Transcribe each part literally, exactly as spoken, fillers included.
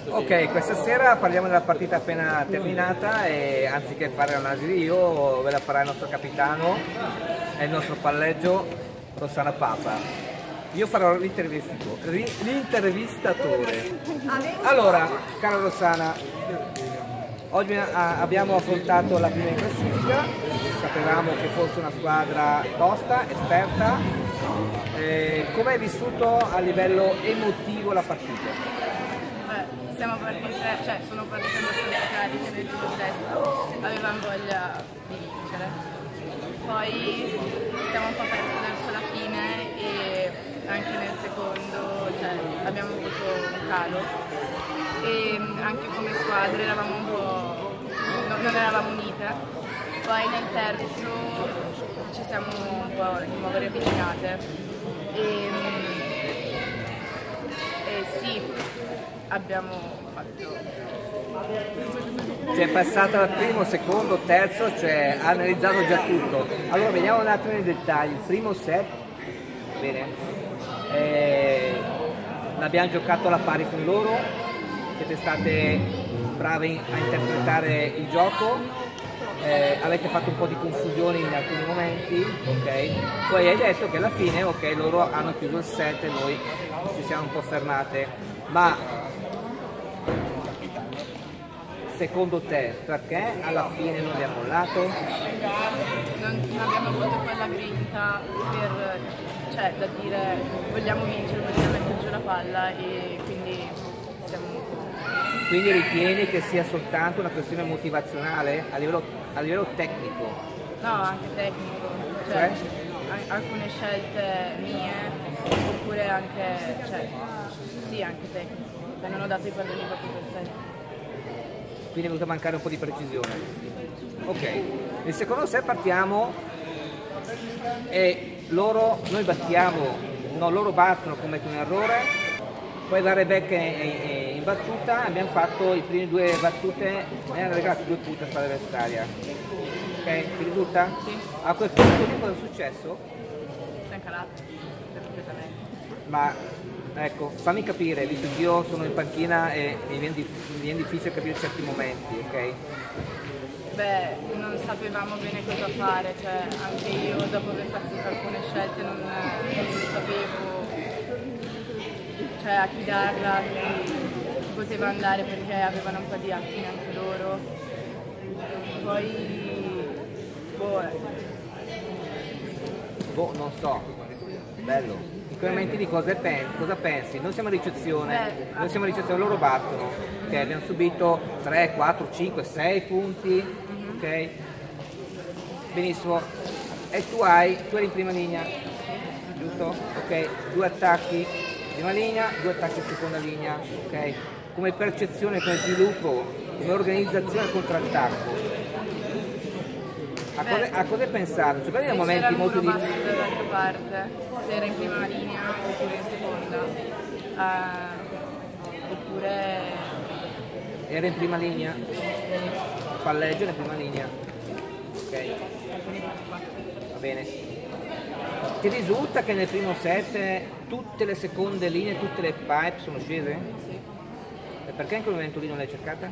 Ok, questa sera parliamo della partita appena terminata e anziché fare l'analisi io, ve la farà il nostro capitano e il nostro palleggio Rossana Papa. Io farò l'intervistatore. Allora, cara Rossana, oggi abbiamo affrontato la prima in classifica, sapevamo che fosse una squadra tosta, esperta. Eh, come hai vissuto a livello emotivo la partita? Beh, siamo partite, cioè sono partite abbastanza cariche nel primo set, avevamo voglia di vincere. Poi siamo un po' persi verso la fine e anche nel secondo cioè, abbiamo avuto un calo e anche come squadre eravamo un po', no, non eravamo unite. Poi nel terzo ci siamo un po' di nuovo riavvicinate e, e sì, abbiamo fatto... Si è passata dal primo, secondo, terzo, cioè ha analizzato già tutto. Allora vediamo un attimo nei dettagli. Il primo set, bene, eh, l'abbiamo giocato alla pari con loro, siete state brave a interpretare il gioco. Eh, avete fatto un po' di confusione in alcuni momenti, ok? Poi hai detto che alla fine, ok, loro hanno chiuso il set e noi ci siamo un po' fermate, ma secondo te perché alla fine non abbiamo mollato? Non, non abbiamo avuto quella grinta per, cioè, da dire vogliamo vincere, vogliamo mettere giù la palla e quindi siamo... Quindi ritieni che sia soltanto una questione motivazionale a livello, a livello tecnico? No, anche tecnico, cioè, cioè? Alcune scelte mie, oppure anche, cioè, sì, anche tecnico, che non ho dato i palloni proprio perfetti. Quindi è venuto a mancare un po' di precisione. Ok, nel secondo set partiamo e loro, noi battiamo, no, loro battono, commettono un errore. Poi la Rebecca è in battuta, abbiamo fatto i primi due battute e hanno regalato due punti a squadra avversaria. Ok, ti risulta? Sì. A quel punto lì cosa è successo? Siamo calati, completamente. Ma ecco, fammi capire, visto che io sono in panchina e mi viene, dif mi viene difficile capire certi momenti, ok? Beh, non sapevamo bene cosa fare, cioè anche io dopo aver fatto alcune scelte non, non sapevo cioè a chi darla, chi poteva andare perché avevano un po' di attimi anche loro. Poi boh, boh non so, bello. In quei momenti di cosa pensi? Cosa pensi? Noi siamo a ricezione, Beh, noi siamo a ricezione, loro battono, ok? Abbiamo subito tre, quattro, cinque, sei punti, mm-hmm. Ok? Benissimo. E tu hai, tu eri in prima linea, giusto? Ok, due attacchi. Prima linea, due attacchi in seconda linea, ok? Come percezione, come sviluppo, come organizzazione contrattacco. A cosa, a cosa hai pensato? Cioè, se momenti c'era il molto muro di... basso dall'altra parte, se era in prima linea oppure in seconda, uh, oppure... Era in prima linea? Palleggio in prima linea, ok? Va bene. Ti risulta che nel primo set tutte le seconde linee, tutte le pipe sono scese? Sì. E perché in quel momento lì non l'hai cercata?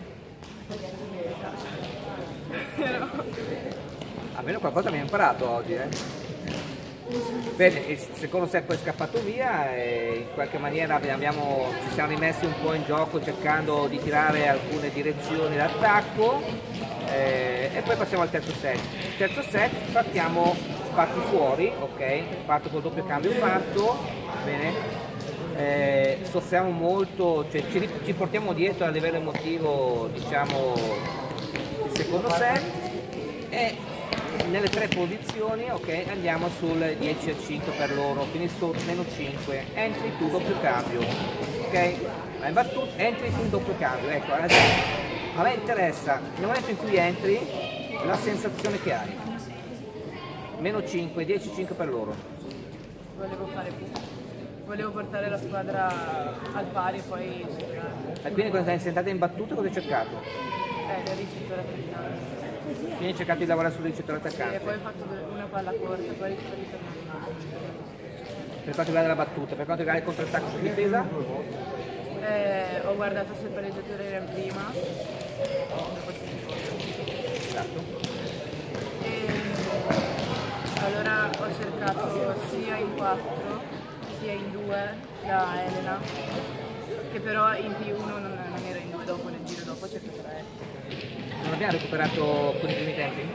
No. Almeno qualcosa abbiamo imparato oggi, eh? Bene, il secondo set poi è scappato via e in qualche maniera abbiamo, ci siamo rimessi un po' in gioco cercando di tirare alcune direzioni d'attacco eh, e poi passiamo al terzo set. Il terzo set partiamo, parti fuori, ok? Parto col doppio cambio fatto, bene? Eh, soffriamo molto, cioè ci, ci portiamo dietro a livello emotivo, diciamo, il secondo set e nelle tre posizioni, ok, andiamo sul dieci a cinque per loro, quindi su meno cinque, entri tu doppio cambio, ok? Hai battuto, entri tu in doppio cambio, ecco, adesso a me interessa nel momento in cui entri la sensazione che hai, meno cinque, dieci a cinque per loro. Volevo fare più, volevo portare la squadra al pari e poi superare. E quindi quando sei entrata in battuta cosa hai cercato? Eh, il ricettore attaccante. Quindi hai cercato di lavorare sul ricettore attaccante? Sì, e poi ho fatto una palla corta, poi sono ritornato. Per quanto riguarda la battuta, per quanto riguarda il contrattacco su difesa? Eh, ho guardato se il palleggiatore era in prima, dopo il secondo. Esatto. E, allora ho cercato sia in quattro sia in due da Elena, che però in P uno non, non era in due, dopo nel giro dopo c'è più tre. Non abbiamo recuperato con i primi tempi?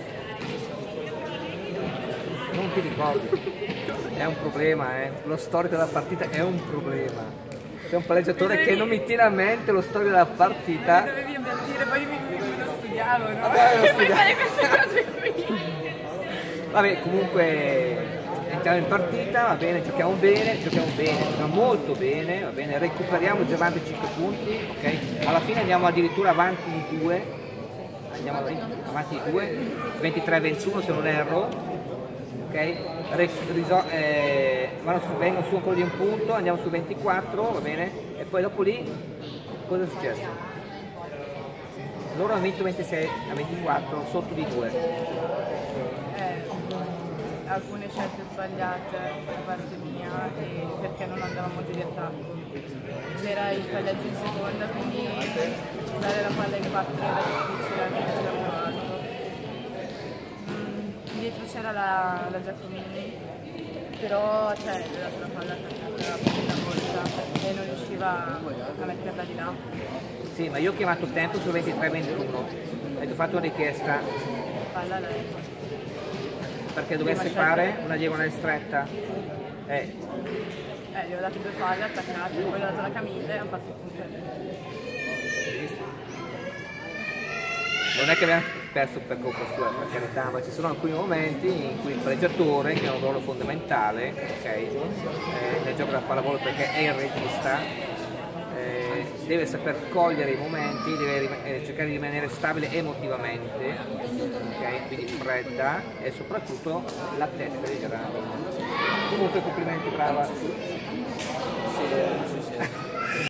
Non ti ricordi? È un problema, eh. Lo storico della partita è un problema. C'è un palleggiatore che non mi tiene a mente lo storico della partita. Mi dovevi avvertire, poi mi, mi, me lo studiavo, no? Vabbè, lo Puoi studiavo. fare queste cose qui. Vabbè, comunque entriamo in partita, va bene, giochiamo bene, giochiamo bene, giochiamo molto bene, va bene, recuperiamo già avanti cinque punti, ok? Alla fine andiamo addirittura avanti di due, andiamo avanti di due, ventitré a ventuno se non erro, ok? Re, riso, eh, vanno su, vengono su ancora di un punto, andiamo su ventiquattro, va bene? E poi dopo lì cosa è successo? Loro hanno vinto ventisei a ventiquattro sotto di due. Eh, alcune scelte sbagliate da parte mia e perché non andavamo giù di attacco. C'era il pallaggio in seconda, quindi dare la palla in quattro era difficile, almeno c'era più alto. Mm, dietro c'era la, la Giacomini, però cioè, aveva dato la palla attaccata una volta e non riusciva a metterla di là. Sì, ma io ho chiamato tempo su ventitré a ventuno e ti ho fatto una richiesta Palla lei. perché dovesse fare una diagonale stretta. Eh, Eh, gli ho dato due palle attaccate, poi ho dato la Camille e hanno fatto il punto. non è che abbiamo perso per colpa sua, per carità, ma ci sono alcuni momenti in cui il palleggiatore, che ha un ruolo fondamentale, okay, eh, nel gioco della pallavolo perché è il regista, eh, deve saper cogliere i momenti, deve eh, cercare di rimanere stabile emotivamente, okay, quindi fredda e soprattutto la testa di grado. Comunque complimenti, brava. Sì, sì, sì.